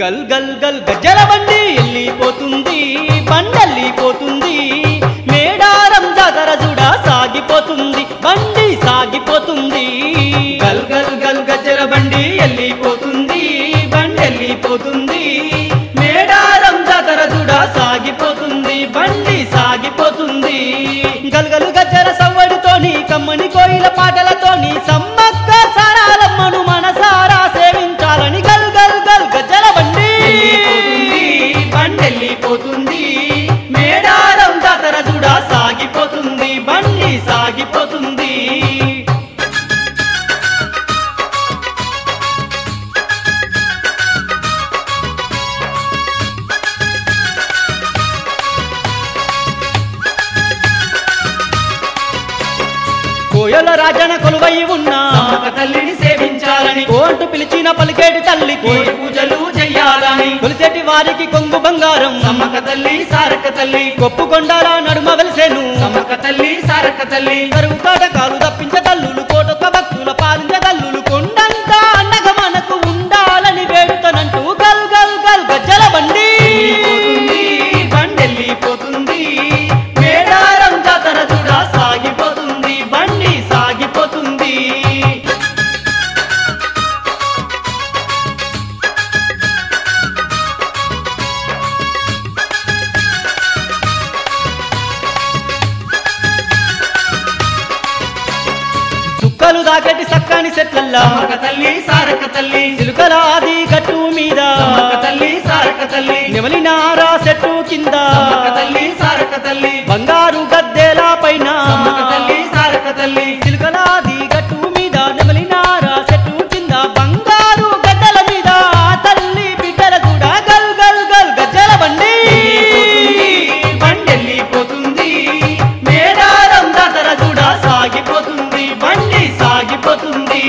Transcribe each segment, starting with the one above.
గల్ గల్ గల్ గజ్జల బండి వెళ్ళిపోతుంది బండెళ్ళిపోతుంది మేడారం జాతర చూడ సాగిపోతుంది బండి సాగిపోతుంది గల్ గల్ గల్ గజ్జల బండి వెళ్ళిపోతుంది బండెళ్ళిపోతుంది మేడారం జాతర చూడ సాగిపోతుంది బండి సాగిపోతుంది గల్గలు గజ్జల సవ్వడితోని కమ్మని కోయిల పాటలతోని సమ్మక్క సారాలమ్మను మనసారా సేవించాలని గల్ గల్ గల్ గజ్జల బండి బండెళ్ళిపోతుంది మేడారం జాతర చూడ సాగిపోతుంది బండి సాగిపోతుంది కోయల రాజన కొలువై ఉన్న సమ్మక్క తల్లిని సేవించాలని కోంటు పిలిచిన పలికేటి తల్లి కోడి పూజలు చెయ్యాలని కొలిసేటి వారికి కొంగు బంగారం సమ్మక్క తల్లి సారక్క తల్లి కొప్పు కొండాల నడుమ వెలిసేను సమ్మక్క తల్లి సారక్క తల్లి కరువు కాటకాలు తప్పించే తల్లులు కోటొక్క భక్తుల పాలించే తల్లులు కొండంతా అండగా మనకు ఉండాలని వేడుతనంటూ గల్ గల్ గల్ గజ్జల బండి బండెళ్ళిపోతుంది మేడారం జాతర చూడ సాగిపోతుంది బండి సాగిపోతుంది చుక్కలు దాకటి సక్కని చెట్లల్లా సమ్మక్క తల్లి సారక్క తల్లి చిలుకల ఆది గట్టు మీద సమ్మక్క తల్లి సారక్క తల్లి నెమలినారా చెట్టు కింద సమ్మక్క తల్లి సారక్క తల్లి బంగారు గద్దెల పైన సమ్మక్క తల్లి సారక్క తల్లి చిలుకల ఆది గట్టు మీద నెమలినారా చెట్టు కింద బంగారు గద్దెల మీద ఆ తల్లి బిడ్డల కూడా గల్ గల్ గల్ గజ్జల బండి బండెళ్ళిపోతుంది మేడారం జాతర చూడ సాగిపోతుంది బండి సాగిపోతుంది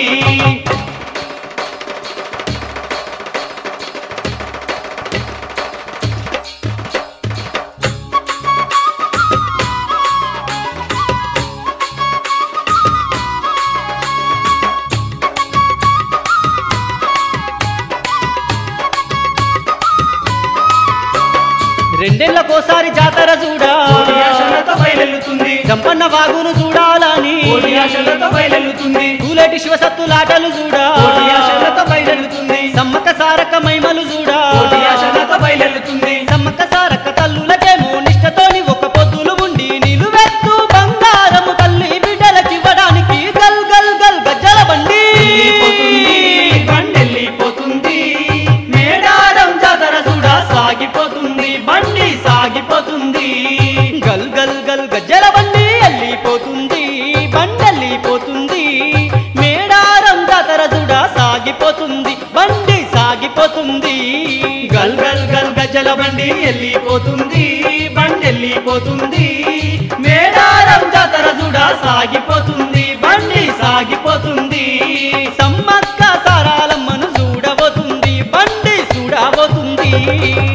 రెండేళ్లకోసారి జాతర చూడా కోటి ఆశలతో బయలెల్లుతుంది జంపన్న వాగును చూడాలని కోటి ఆశలతో బయలెల్లుతుంది కూలేటి శివసత్తులాటలు చూడా కోటి ఆశలతో బయలెల్లుతుంది సమ్మక్క సారక్క మైమలు చూడా కోటి ఆశలతో బయలెల్లుతుంది సమ్మక్క సారక్క తల్లులకేమో నిష్టతోని ఒక పొద్దులు ఉండి నిలువెత్తు బంగారము తల్లి బిడ్డలకివ్వడానికి గల్ గల్ గల్ గజ్జల బండి బండెళ్ళిపోతుంది మేడారం జాతర చూడ సాగిపోతుంది బండి సాగిపోతుంది గల్ గల్ గల్ గజ్జల బండి వెళ్ళిపోతుంది బండెళ్ళిపోతుంది మేడారం జాతర చూడ సాగిపోతుంది బండి సాగిపోతుంది గల్ గల్ గల్ గజ్జల బండి వెళ్ళిపోతుంది బండెళ్ళిపోతుంది మేడారం జాతర చూడ సాగిపోతుంది బండి సాగిపోతుంది సమ్మక్క సారాలమ్మను చూడబోతుంది బండి చూడబోతుంది